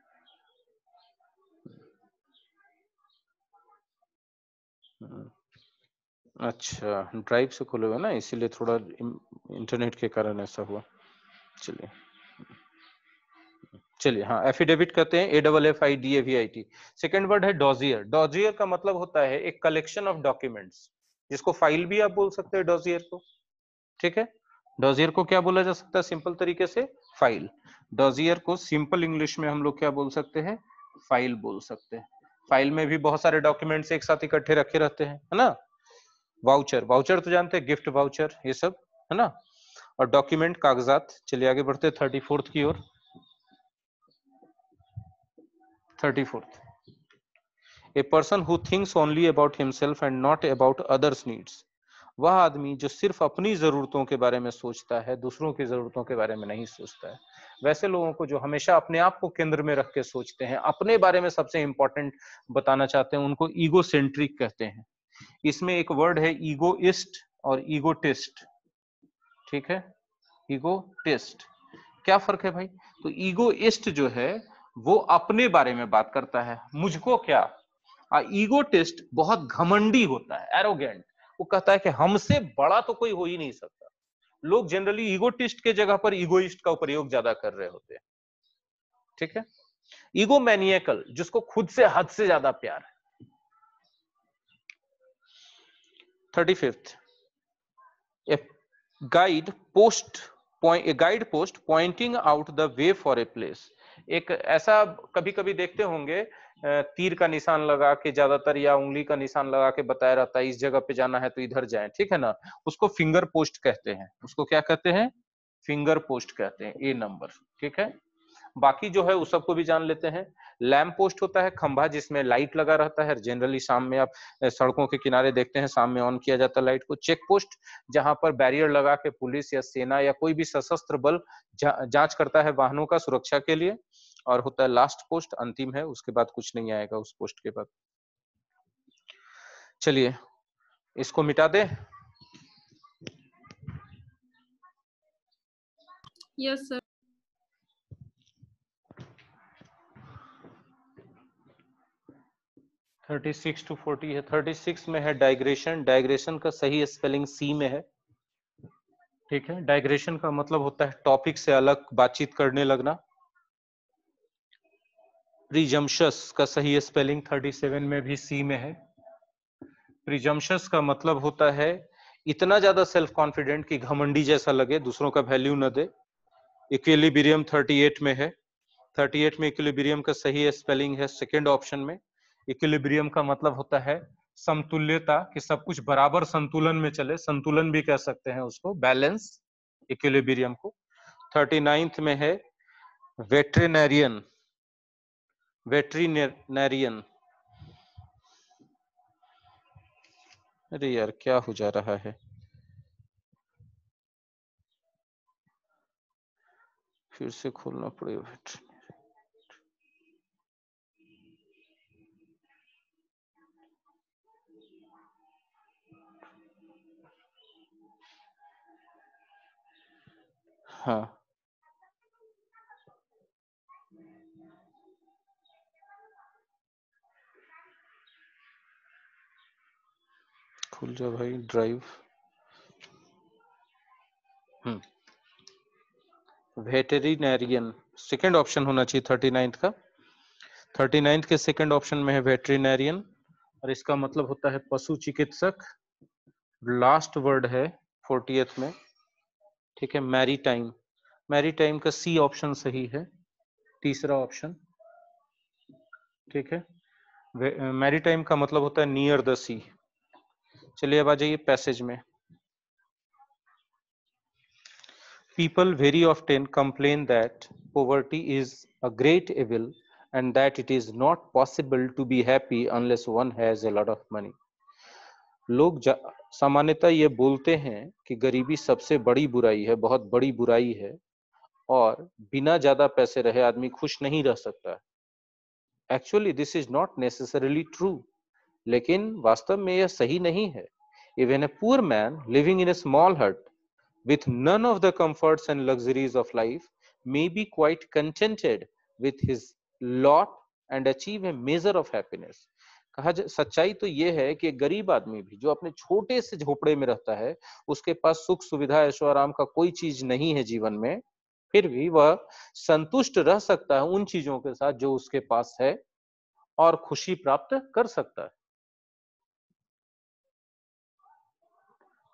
अच्छा, ड्राइव से खोले हुए ना, इसीलिए थोड़ा इंटरनेट के कारण ऐसा हुआ। चलिए चलिए, हाँ, एफिडेविट कहते हैं, A double F I D A V I T. Second word है डॉजियर। डॉजियर का मतलब होता है एक कलेक्शन ऑफ डॉक्यूमेंट्स। जिसको फाइल भी आप बोल सकते हैं, डॉजियर को। ठीक है, डॉजियर को क्या बोला जा सकता है सिंपल तरीके से? फाइल। डॉजियर को सिंपल इंग्लिश में हम लोग क्या बोल सकते हैं? फाइल बोल सकते हैं। फाइल में भी बहुत सारे डॉक्यूमेंट्स एक साथ इकट्ठे रखे रहते हैं, है ना। वाउचर, वाउचर तो जानते हैं, गिफ्ट वाउचर, ये सब, है ना। और डॉक्यूमेंट, कागजात। चलिए आगे बढ़ते थर्टी फोर्थ की ओर। Thirty fourth, a person who thinks only about himself and not about others needs. वह आदमी जो सिर्फ अपनी जरूरतों के बारे में सोचता है, दूसरों की जरूरतों के बारे में नहीं सोचता है। वैसे लोगों को जो हमेशा अपने आप को केंद्र में रख के सोचते हैं, अपने बारे में सबसे इंपॉर्टेंट बताना चाहते हैं, उनको ईगोसेंट्रिक कहते हैं। इसमें एक वर्ड है ईगोइस्ट और ईगोटिस्ट। ठीक है, ईगोटिस्ट, क्या फर्क है भाई? तो ईगोइस्ट जो है वो अपने बारे में बात करता है, मुझको क्या। ईगोटिस्ट बहुत घमंडी होता है, एरोगेंट। वो कहता है कि हमसे बड़ा तो कोई हो ही नहीं सकता। लोग जनरली ईगोटिस्ट के जगह पर ईगोइस्ट का प्रयोग ज्यादा कर रहे होते हैं। ठीक है, ईगो मैनिएकल, जिसको खुद से हद से ज्यादा प्यार है। Thirty fifth, a guide post a guide post pointing out the way for a place. एक ऐसा कभी कभी देखते होंगे, तीर का निशान लगा के ज्यादातर, या उंगली का निशान लगा के बताया रहता है इस जगह पे जाना है तो इधर जाएं, ठीक है ना। उसको फिंगर पोस्ट कहते हैं। उसको क्या कहते हैं? फिंगर पोस्ट कहते हैं, ए नंबर। ठीक है, बाकी जो है उस सबको भी जान लेते हैं। लैम्प पोस्ट होता है खंभा जिसमें लाइट लगा रहता है, जनरली शाम में आप सड़कों के किनारे देखते हैं, शाम में ऑन किया जाता है लाइट को। चेक पोस्ट, जहां पर बैरियर लगा के पुलिस या सेना या कोई भी सशस्त्र बल जा, जांच करता है वाहनों का सुरक्षा के लिए। और होता है लास्ट पोस्ट, अंतिम है, उसके बाद कुछ नहीं आएगा उस पोस्ट के बाद। चलिए इसको मिटा दे। Yes sir. Thirty six to forty है। थर्टी सिक्स में है डाइग्रेशन। डाइग्रेशन का सही स्पेलिंग सी में है। ठीक है, डाइग्रेशन का मतलब होता है टॉपिक से अलग बातचीत करने लगना। प्रिजम्पशस का सही स्पेलिंग थर्टी सेवन में भी सी में है। प्रिजम्पशस का मतलब होता है इतना ज्यादा सेल्फ कॉन्फिडेंट कि घमंडी जैसा लगे, दूसरों का वैल्यू न दे। इक्विलिब्रियम थर्टी एट में है। थर्टी एट में इक्विलिब्रियम का सही स्पेलिंग है सेकंड ऑप्शन में। इक्विलिब्रियम का मतलब होता है समतुल्यता, कि सब कुछ बराबर संतुलन में चले, संतुलन भी कह सकते हैं उसको, बैलेंस, इक्विलिब्रियम को। थर्टी नाइन्थ में है वेटरिनेरियन। वेटरिनेरियन, अरे यार क्या हो जा रहा है, फिर से खोलना पड़ेगा। हाँ खुल जा भाई drive. Hmm veterinarian second option होना चाहिए थर्टी नाइन्थ का। थर्टी नाइन्थ के सेकंड ऑप्शन में है वेटरिनेरियन, और इसका मतलब होता है पशु चिकित्सक। लास्ट वर्ड है फोर्टियथ में। ठीक है, मैरीटाइम। मैरीटाइम का सी ऑप्शन सही है, तीसरा ऑप्शन। ठीक है, मैरीटाइम का मतलब होता है नियर द सी। चलिए अब आ जाइए पैसेज में। People very often complain that poverty is a great evil and that it is not possible to be happy unless one has a lot of money. लोग सामान्यतः ये बोलते हैं कि गरीबी सबसे बड़ी बुराई है, बहुत बड़ी बुराई है, और बिना ज्यादा पैसे रहे आदमी खुश नहीं रह सकता। Actually this is not necessarily true, लेकिन वास्तव में यह सही नहीं है। Even a poor man living in a small hut with none of the comforts and luxuries of life may be quite contented with his lot and achieve a measure of happiness. कहा सच्चाई तो यह है कि गरीब आदमी भी जो अपने छोटे से झोपड़े में रहता है, उसके पास सुख सुविधा ऐशो आराम का कोई चीज नहीं है जीवन में, फिर भी वह संतुष्ट रह सकता है उन चीजों के साथ जो उसके पास है और खुशी प्राप्त कर सकता है।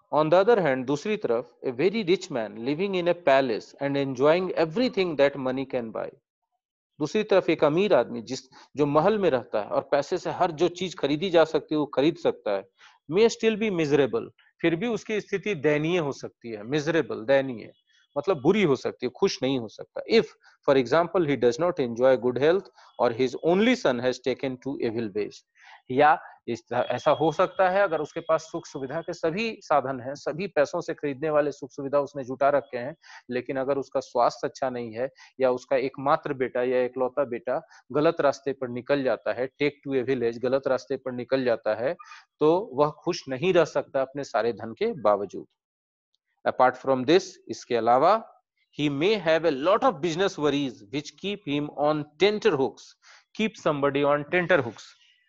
ऑन द अदर हैंड, दूसरी तरफ, a very rich man living in a palace and enjoying everything that money can buy. दूसरी तरफ एक अमीर आदमी जिस जो महल में रहता है और पैसे से हर जो चीज खरीदी जा सकती है वो खरीद सकता है, मे स्टिल बी मिजरेबल, फिर भी उसकी स्थिति दयनीय हो सकती है। मिजरेबल, दयनीय मतलब बुरी हो सकती है, खुश नहीं हो सकता। If for example he does not enjoy good health और his only son has taken to evil ways, या इस ऐसा हो सकता है अगर उसके पास सुख सुविधा के सभी साधन हैं, सभी पैसों से खरीदने वाले सुख सुविधा उसने जुटा रखे हैं, लेकिन अगर उसका स्वास्थ्य अच्छा नहीं है या उसका एकमात्र बेटा या एकलौता बेटा गलत रास्ते पर निकल जाता है, टेक टू ए विलेज, गलत रास्ते पर निकल जाता है, तो वह खुश नहीं रह सकता अपने सारे धन के बावजूद। अपार्ट फ्रॉम दिस, इसके अलावा, he may have a lot of business worries which keep him on tenterhooks. Keep somebody on tenterhooks.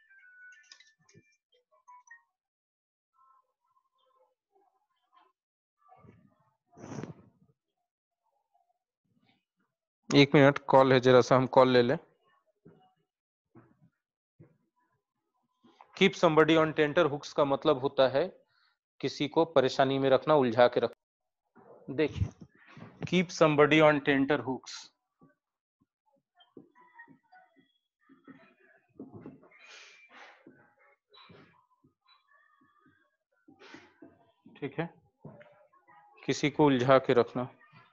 एक मिनट, कॉल है, जरा सा हम कॉल ले लें। कीप somebody on tenterhooks का मतलब होता है किसी को परेशानी में रखना, उलझा के रखना। देखिए, कीप somebody on tenterhooks, ठीक है, किसी को उलझा के रखना।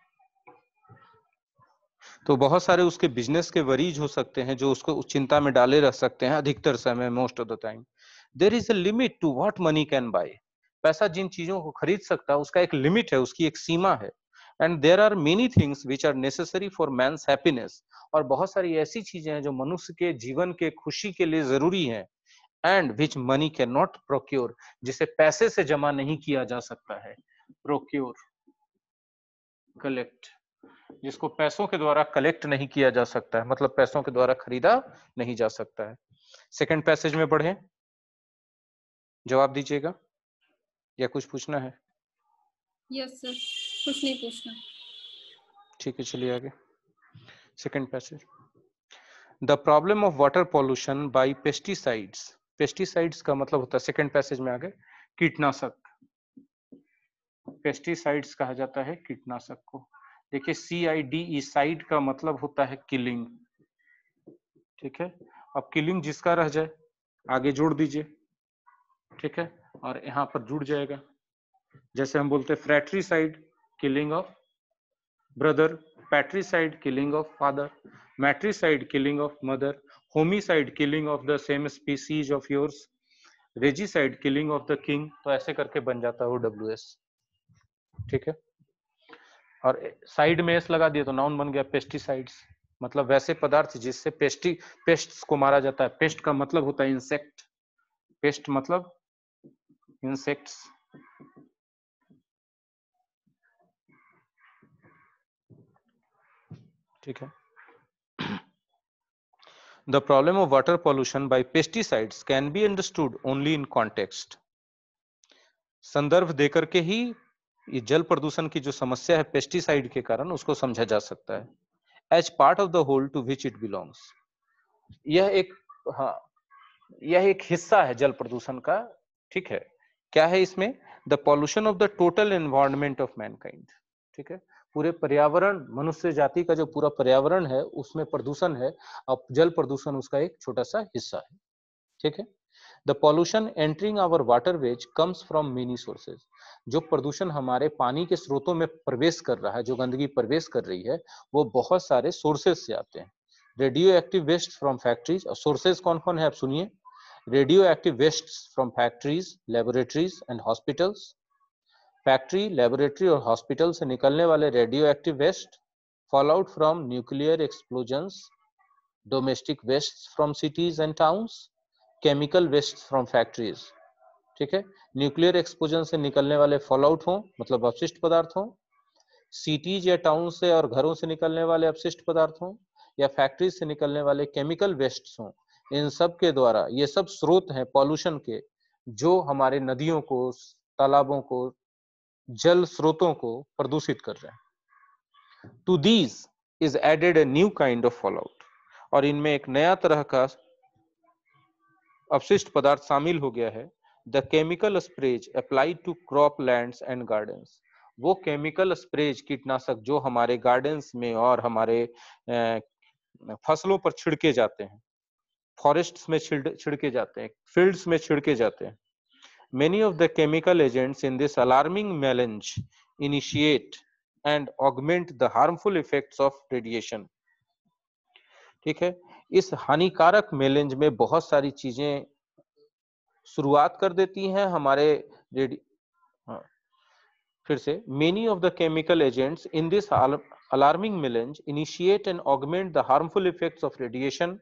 तो बहुत सारे उसके बिजनेस के वरीज हो सकते हैं जो उसको उस चिंता में डाले रख सकते हैं अधिकतर समय, most of the time. There is a limit to what money can buy. पैसा जिन चीजों को खरीद सकता है उसका एक लिमिट है, उसकी एक सीमा है। And there are many things which are necessary for man's happiness, और बहुत सारी ऐसी चीजें हैं जो मनुष्य के जीवन के खुशी के लिए जरूरी हैं। And which money can not procure, जिसे पैसे से जमा नहीं किया जा सकता है। प्रोक्योर, कलेक्ट, जिसको पैसों के द्वारा कलेक्ट नहीं किया जा सकता है, मतलब पैसों के द्वारा खरीदा नहीं जा सकता है। सेकंड पैसेज में पढ़ें, जवाब दीजिएगा, या कुछ पूछना है? यस सर, कुछ नहीं पूछना। ठीक है, चलिए आगे। Second passage, the problem of water pollution by pesticides. Pesticides का मतलब होता है, सेकंड पैसेज में आगे, कीटनाशक। पेस्टिसाइड्स कहा जाता है कीटनाशक को। देखिए, सी आई डी ई, साइड का मतलब होता है किलिंग, ठीक है। अब किलिंग जिसका रह जाए आगे जोड़ दीजिए, ठीक है, और यहां पर जुड़ जाएगा। जैसे हम बोलते हैं fratricide, killing of brother, patricide, killing of father, matricide, killing of mother, homicide, killing of the same species of yours, regicide, killing of the king. तो ऐसे करके बन जाता है वो डब्ल्यू एस, ठीक है। और साइड में एस लगा दिया तो नाउन बन गया पेस्टिसाइड्स, मतलब वैसे पदार्थ जिससे पेस्टी पेस्ट्स को मारा जाता है। पेस्ट का मतलब होता है इंसेक्ट, पेस्ट मतलब इंसेक्ट्स, ठीक है। The problem of water pollution by pesticides can be understood only in context. संदर्भ देकर के ही ये जल प्रदूषण की जो समस्या है पेस्टिसाइड के कारण, उसको समझा जा सकता है। As part of the whole to which it belongs, यह एक, हाँ, यह एक हिस्सा है जल प्रदूषण का, ठीक है। क्या है इसमें? The pollution of the total environment of mankind, ठीक है। पूरे पर्यावरण, मनुष्य जाति का जो पूरा पर्यावरण है उसमें प्रदूषण है, अब जल प्रदूषण उसका एक छोटा सा हिस्सा है, ठीक है। The pollution entering our waterways comes from many sources. जो प्रदूषण हमारे पानी के स्रोतों में प्रवेश कर रहा है, जो गंदगी प्रवेश कर रही है, वो बहुत सारे सोर्सेज से आते हैं। Radioactive waste from factories, और सोर्सेज कौन कौन है आप सुनिए। Radioactive waste from factories, laboratories and hospitals. Factory, laboratory और हॉस्पिटल से निकलने वाले radioactive waste, fallout from nuclear explosions, domestic waste from cities and towns, chemical waste from factories, ठीक है। न्यूक्लियर एक्सप्लोजन से निकलने वाले फॉल आउट हो, मतलब अपशिष्ट पदार्थ हो, सिटीज या टाउन से और घरों से निकलने वाले अपशिष्ट पदार्थ हो, या फैक्ट्रीज से निकलने वाले केमिकल वेस्ट हो, इन सब के द्वारा, ये सब स्रोत हैं पॉल्यूशन के, जो हमारे नदियों को, तालाबों को, जल स्रोतों को प्रदूषित कर रहे हैं। To these is added a new kind of fallout, और इनमें एक नया तरह का अपशिष्ट पदार्थ शामिल हो गया है, the chemical sprays applied to croplands and gardens, वो केमिकल स्प्रेज कीटनाशक जो हमारे गार्डन्स में और हमारे फसलों पर छिड़के जाते हैं, फॉरेस्ट्स में छिड़के जाते हैं, फील्ड्स में छिड़के जाते हैं। Many of the chemical agents in this alarming melange initiate and augment the harmful effects of radiation. ठीक है, इस हानिकारक मेलेंज में बहुत सारी चीजें शुरुआत कर देती हैं हमारे रेडी हाँ, फिर से many of the chemical agents in this alarming melange initiate and augment the harmful effects of radiation.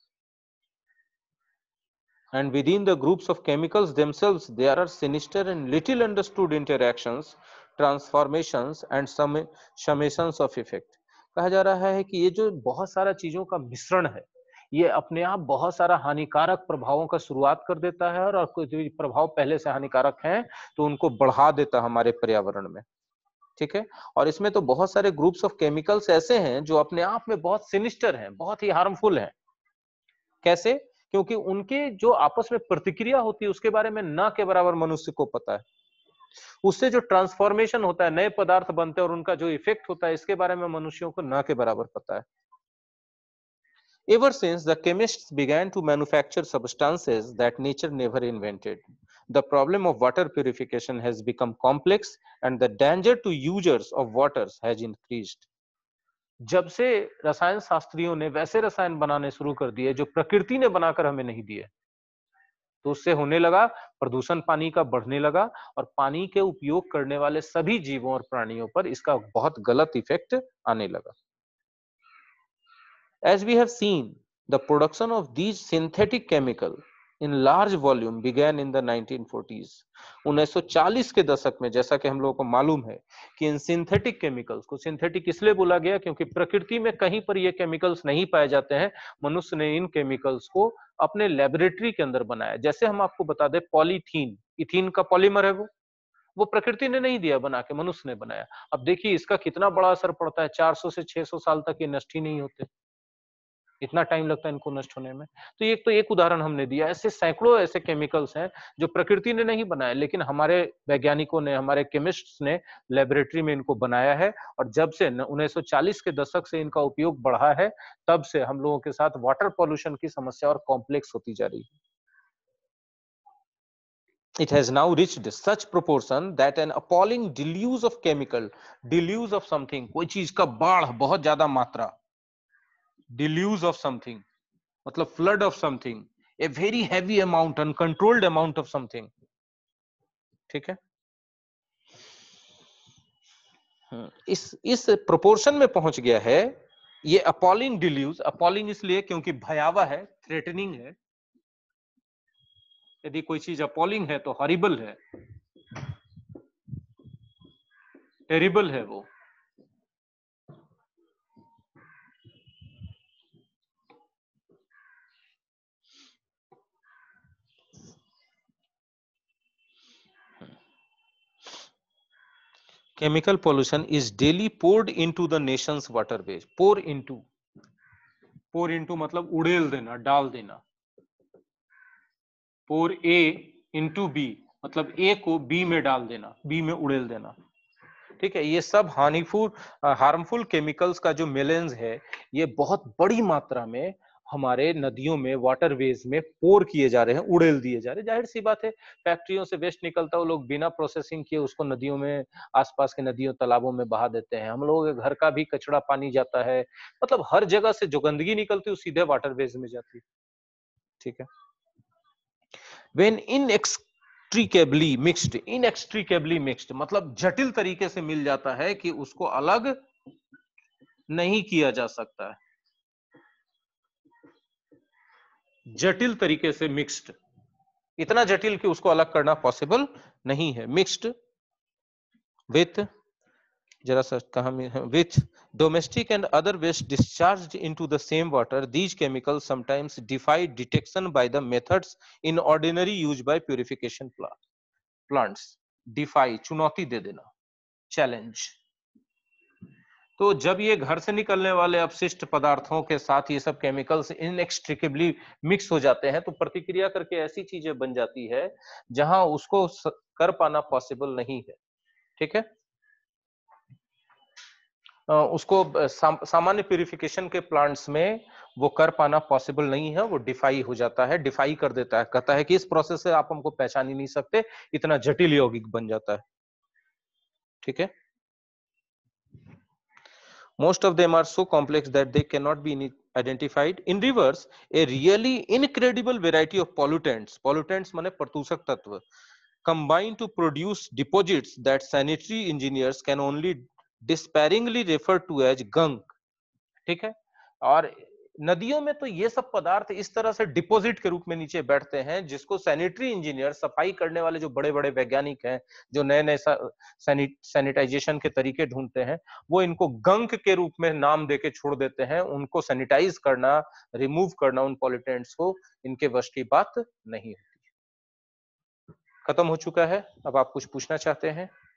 And within the groups of chemicals themselves, there are sinister and little understood interactions, transformations and summations of effect. कहा जा रहा है कि ये जो बहुत सारा चीजों का मिश्रण है, ये अपने आप बहुत सारा हानिकारक प्रभावों का शुरुआत कर देता है, और जो प्रभाव पहले से हानिकारक हैं तो उनको बढ़ा देता है हमारे पर्यावरण में। ठीक है, और इसमें तो बहुत सारे ग्रुप्स ऑफ केमिकल्स ऐसे हैं जो अपने आप में बहुत सिनिस्टर हैं, बहुत ही हार्मफुल हैं। कैसे? क्योंकि उनके जो आपस में प्रतिक्रिया होती है उसके बारे में ना के बराबर मनुष्य को पता है। उससे जो ट्रांसफॉर्मेशन होता है, नए पदार्थ बनते हैं और उनका जो इफेक्ट होता है, इसके बारे में मनुष्यों को ना के बराबर पता है। Ever since the chemists began to manufacture substances that nature never invented, the problem of water purification has become complex and the danger to users of waters has increased. जब से रसायन शास्त्रियों ने वैसे रसायन बनाने शुरू कर दिए जो प्रकृति ने बनाकर हमें नहीं दिए, तो उससे होने लगा प्रदूषण, पानी का बढ़ने लगा, और पानी के उपयोग करने वाले सभी जीवों और प्राणियों पर इसका बहुत गलत इफेक्ट आने लगा। As we have seen, the production of these synthetic chemicals in large volume began in the nineteen forties. उन्नीस सौ चालीस के दशक में, जैसा कि हम लोगों को मालूम है कि इन सिंथेटिक केमिकल्स को सिंथेटिक इसलिए बोला गया क्योंकि प्रकृति में कहीं पर ये केमिकल्स नहीं पाए जाते हैं। मनुष्य ने इन केमिकल्स को अपने लेबोरेटरी के अंदर बनाया। जैसे हम आपको बता दें, पॉलीथीन, इथीन का पॉलीमर है वो वो प्रकृति ने नहीं दिया बना के, मनुष्य ने बनाया। अब देखिए इसका कितना बड़ा असर पड़ता है, चार सौ से छह सौ साल तक ये नष्ट ही नहीं होते, इतना टाइम लगता है इनको नष्ट होने में। तो ये तो एक उदाहरण हमने दिया, ऐसे सैकड़ों ऐसे केमिकल्स हैं जो प्रकृति ने नहीं बनाए, लेकिन हमारे वैज्ञानिकों ने, हमारे केमिस्ट्स ने लेबोरेटरी में इनको बनाया है, और जब से उन्नीस सौ चालीस के दशक से इनका उपयोग बढ़ा है, तब से हम लोगों के साथ वाटर पॉल्यूशन की समस्या और कॉम्प्लेक्स होती जा रही है। It has now reached such proportion that an appalling deluge of chemical, deluge of something, कोई चीज का बाढ़, बहुत ज्यादा मात्रा, deluge of something मतलब flood of something, a very heavy amount, uncontrolled amount of something, ठीक है। इस इस प्रोपोर्शन में पहुंच गया है ये अपॉलिंग डिल्यूज। अपॉलिंग इसलिए क्योंकि भयावह है, थ्रेटनिंग है। यदि कोई चीज अपॉलिंग है तो हॉरिबल है, टेरिबल है वो। Chemical pollution is daily poured into the nation's waterways. Pour into, pour into मतलब उड़ेल देना, डाल देना। pour A into B मतलब A को B में डाल देना, B में उड़ेल देना, ठीक है। ये सब हार्मफुल हार्मफुल केमिकल्स का जो मेलेंस है, ये बहुत बड़ी मात्रा में हमारे नदियों में, वाटरवेज में पोर किए जा रहे हैं, उड़ेल दिए जा रहे हैं। जाहिर सी बात है, फैक्ट्रियों से वेस्ट निकलता है, वो लोग बिना प्रोसेसिंग किए उसको नदियों में, आसपास के नदियों तालाबों में बहा देते हैं। हम लोगों के घर का भी कचरा पानी जाता है, मतलब हर जगह से जो गंदगी निकलती है वो सीधे वाटरवेज में जाती है, ठीक है। When inextricably mixed, inextricably mixed मतलब जटिल तरीके से मिल जाता है कि उसको अलग नहीं किया जा सकता है। जटिल तरीके से मिक्स्ड, इतना जटिल कि उसको अलग करना पॉसिबल नहीं है। मिक्स्ड विथ, जरा सा कहा में, with domestic and other waste discharged into the same water, these chemicals sometimes defy detection by the methods in ordinary use by purification plants. defy चुनौती दे देना, challenge, तो जब ये घर से निकलने वाले अपशिष्ट पदार्थों के साथ ये सब केमिकल्स इनएक्सट्रिकेबली मिक्स हो जाते हैं तो प्रतिक्रिया करके ऐसी चीजें बन जाती है जहां उसको कर पाना पॉसिबल नहीं है। ठीक है, उसको सामान्य प्यूरिफिकेशन के प्लांट्स में वो कर पाना पॉसिबल नहीं है, वो डिफाई हो जाता है, डिफाई कर देता है, कहता है कि इस प्रोसेस से आप हमको पहचान ही नहीं सकते, इतना जटिल यौगिक बन जाता है। ठीक है, most of them are so complex that they cannot be identified. In reverse, a really incredible variety of pollutants, pollutants माने प्रदूषक तत्व, combine to produce deposits that sanitary engineers can only despairingly refer to as gunk. ठीक है, और नदियों में तो ये सब पदार्थ इस तरह से डिपॉजिट के रूप में नीचे बैठते हैं जिसको सैनिटरी इंजीनियर, सफाई करने वाले जो बड़े बड़े वैज्ञानिक हैं, जो नए नए सैनिटाइजेशन के तरीके ढूंढते हैं, वो इनको गंक के रूप में नाम देके छोड़ देते हैं। उनको सैनिटाइज करना, रिमूव करना उन पॉल्यूटेंट्स को इनके वश की बात नहीं होती। खत्म हो चुका है। अब आप कुछ पूछना चाहते हैं?